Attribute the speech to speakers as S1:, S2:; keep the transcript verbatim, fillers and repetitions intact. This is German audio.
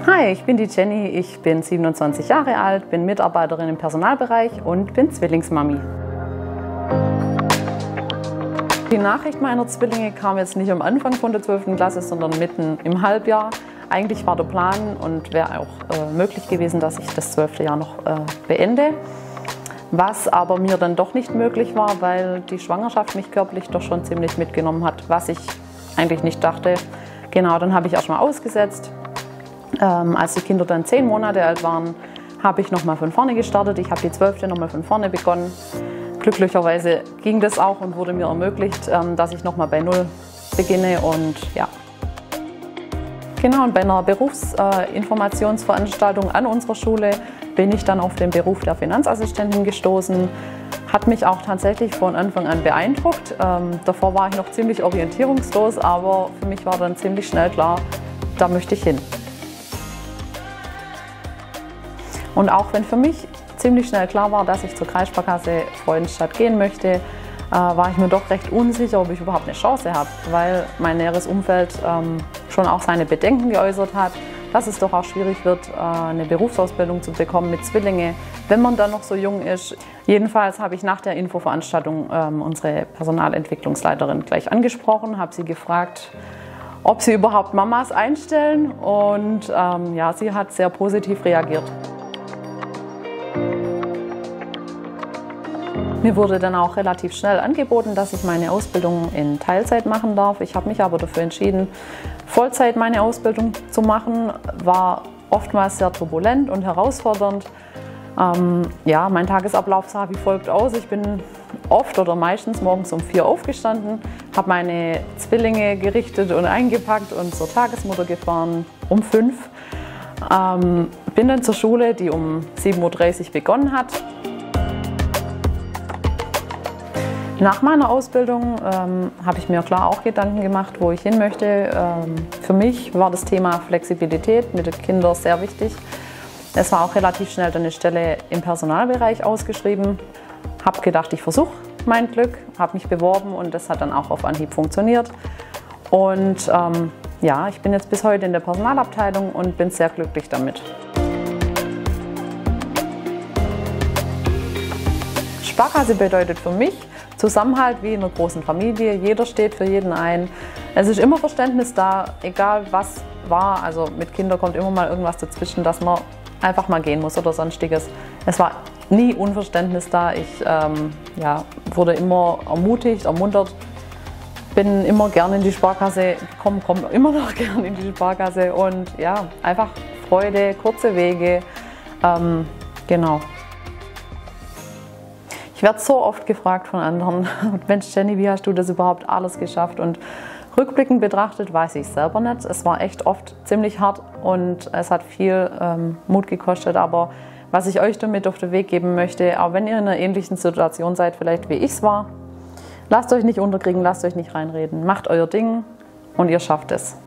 S1: Hi, ich bin die Jenny, ich bin siebenundzwanzig Jahre alt, bin Mitarbeiterin im Personalbereich und bin Zwillingsmami. Die Nachricht meiner Zwillinge kam jetzt nicht am Anfang von der zwölften Klasse, sondern mitten im Halbjahr. Eigentlich war der Plan und wäre auch äh, möglich gewesen, dass ich das zwölfte Jahr noch äh, beende. Was aber mir dann doch nicht möglich war, weil die Schwangerschaft mich körperlich doch schon ziemlich mitgenommen hat, was ich eigentlich nicht dachte. Genau, dann habe ich erstmal ausgesetzt. Ähm, als die Kinder dann zehn Monate alt waren, habe ich nochmal von vorne gestartet. Ich habe die zwölfte nochmal von vorne begonnen. Glücklicherweise ging das auch und wurde mir ermöglicht, ähm, dass ich nochmal bei Null beginne. Und ja. Genau, und bei einer Berufsinformationsveranstaltung an unserer Schule bin ich dann auf den Beruf der Finanzassistentin gestoßen. Hat mich auch tatsächlich von Anfang an beeindruckt. Ähm, davor war ich noch ziemlich orientierungslos, aber für mich war dann ziemlich schnell klar, da möchte ich hin. Und auch wenn für mich ziemlich schnell klar war, dass ich zur Kreissparkasse Freudenstadt gehen möchte, äh, war ich mir doch recht unsicher, ob ich überhaupt eine Chance habe, weil mein näheres Umfeld ähm, schon auch seine Bedenken geäußert hat, dass es doch auch schwierig wird, äh, eine Berufsausbildung zu bekommen mit Zwillinge, wenn man dann noch so jung ist. Jedenfalls habe ich nach der Infoveranstaltung ähm, unsere Personalentwicklungsleiterin gleich angesprochen, habe sie gefragt, ob sie überhaupt Mamas einstellen, und ähm, ja, sie hat sehr positiv reagiert. Mir wurde dann auch relativ schnell angeboten, dass ich meine Ausbildung in Teilzeit machen darf. Ich habe mich aber dafür entschieden, Vollzeit meine Ausbildung zu machen. War oftmals sehr turbulent und herausfordernd. Ähm, ja, mein Tagesablauf sah wie folgt aus. Ich bin oft oder meistens morgens um vier aufgestanden, habe meine Zwillinge gerichtet und eingepackt und zur Tagesmutter gefahren um fünf. Ähm, bin dann zur Schule, die um sieben Uhr dreißig begonnen hat. Nach meiner Ausbildung ähm, habe ich mir klar auch Gedanken gemacht, wo ich hin möchte. Ähm, für mich war das Thema Flexibilität mit den Kindern sehr wichtig. Es war auch relativ schnell eine Stelle im Personalbereich ausgeschrieben. Habe gedacht, ich versuche mein Glück, habe mich beworben und das hat dann auch auf Anhieb funktioniert. Und ähm, ja, ich bin jetzt bis heute in der Personalabteilung und bin sehr glücklich damit. Sparkasse bedeutet für mich Zusammenhalt wie in einer großen Familie. Jeder steht für jeden ein. Es ist immer Verständnis da, egal was war. Also mit Kindern kommt immer mal irgendwas dazwischen, dass man einfach mal gehen muss oder sonstiges. Es war nie Unverständnis da. Ich ähm, ja, wurde immer ermutigt, ermuntert. Bin immer gerne in die Sparkasse gekommen, komme immer noch gerne in die Sparkasse. Und ja, einfach Freude, kurze Wege. Ähm, genau. Ich werde so oft gefragt von anderen, Mensch Jenny, wie hast du das überhaupt alles geschafft? Und rückblickend betrachtet weiß ich es selber nicht. Es war echt oft ziemlich hart und es hat viel ähm, Mut gekostet. Aber was ich euch damit auf den Weg geben möchte, auch wenn ihr in einer ähnlichen Situation seid, vielleicht wie ich es war, lasst euch nicht unterkriegen, lasst euch nicht reinreden. Macht euer Ding und ihr schafft es.